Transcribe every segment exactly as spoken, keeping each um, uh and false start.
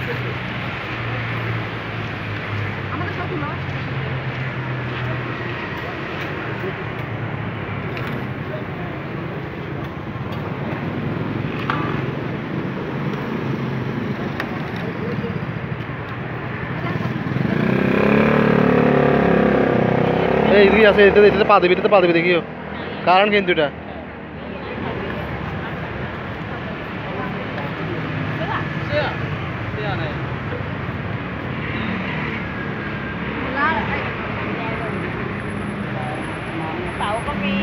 এইদিকে আছে, এটাতে এটাতে পা দিবি, এটাতে পা দিবি, দেখিও কারণ কিন্তু এটা Tahu có mi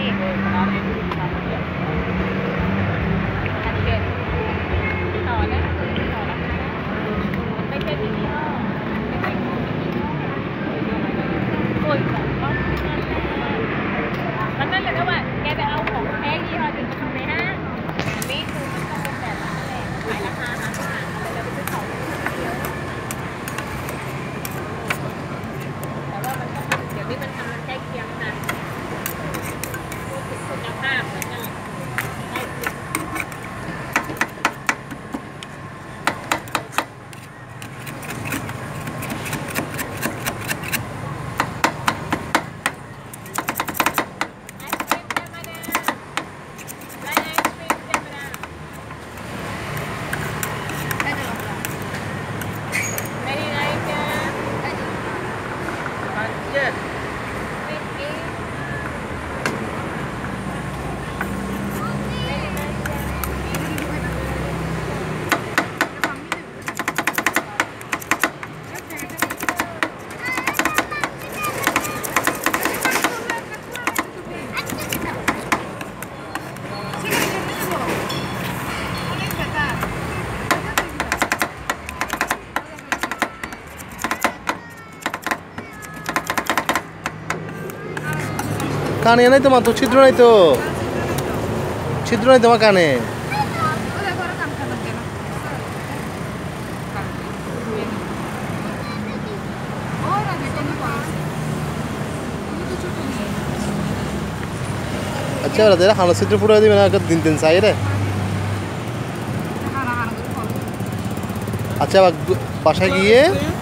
thành kẹt tỏi đấy tỏi lắm đây cái gì nữa ôi con anh nói là các bạn nghe được ôngของแท้ยี่ห้อจริงๆเลยฮะอันนี้คือมันต้องเป็นแบบนั้นแหละขายราคาหาอาหารอะไรแล้วไปซื้อของเยอะแต่ว่ามันต้องเดี๋ยวนี้มันทำมันใกล้เคียงกันคุณภาพเหมือนกันได้ কানে নাই তোমার তো ছিদ্র নাই তো ছিদ্র নাই তোমার কানে আচ্ছা ওরা খানা ছিদ্র ফুটাই দিবে না দিন দিন চাই রে আচ্ছা বাসায় গিয়ে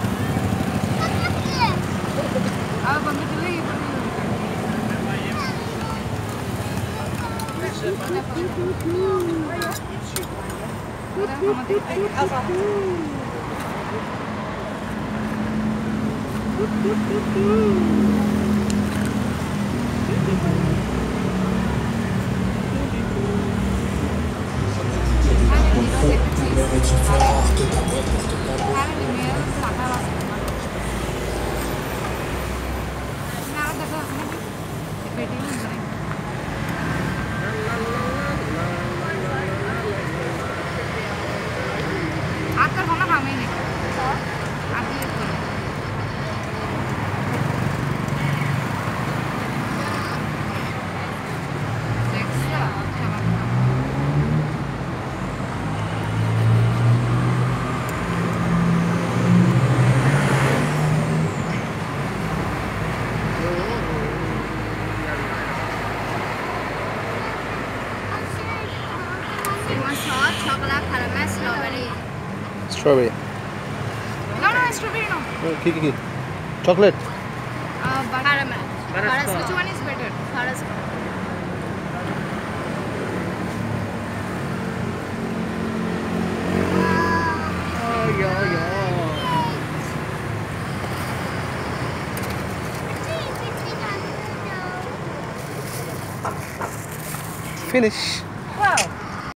Strawberry. No, no, strawberry no. Oh, kiki kiki. Chocolate. Uh, caramel. Butterscotch. Which one is better? Butterscotch. Oh, yeah, yeah. Finish.